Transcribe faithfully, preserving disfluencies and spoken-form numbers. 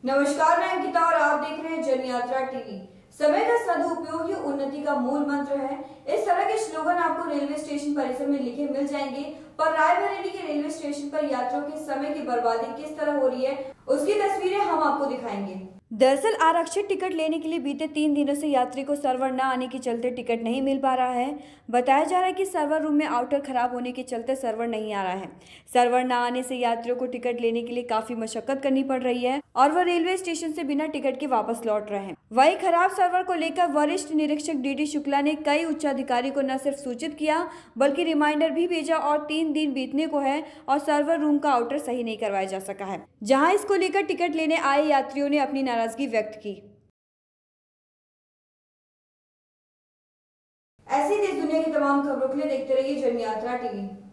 नमस्कार, मैं अंकिता और आप देख रहे हैं जन यात्रा टीवी। समय का सदुपयोग ही उन्नति का मूल मंत्र है। इस तरह के स्लोगन आपको रेलवे स्टेशन परिसर में लिखे मिल जाएंगे, पर रायबरेली के रेलवे स्टेशन पर यात्रियों के समय की बर्बादी किस तरह हो रही है, उसकी तस्वीरें हम आपको दिखाएंगे। दरअसल आरक्षित टिकट लेने के लिए बीते तीन दिनों से यात्री को सर्वर न आने के चलते टिकट नहीं मिल पा रहा है। बताया जा रहा है कि सर्वर रूम में आउटर खराब होने के चलते सर्वर नहीं आ रहा है। सर्वर न आने से यात्रियों को टिकट लेने के लिए काफी मशक्कत करनी पड़ रही है और वह रेलवे स्टेशन से बिना टिकट के वापस लौट रहे हैं। वहीं खराब सर्वर को लेकर वरिष्ठ निरीक्षक डी डी शुक्ला ने कई उच्चाधिकारी को न सिर्फ सूचित किया बल्कि रिमाइंडर भी भेजा और तीन दिन बीतने को है और सर्वर रूम का आउटर सही नहीं करवाया जा सका है, जहां इसको लेकर टिकट लेने आए यात्रियों ने अपनी नाराजगी व्यक्त की। ऐसी देश दुनिया की तमाम खबरों के लिए देखते रहिए जन यात्रा टीवी।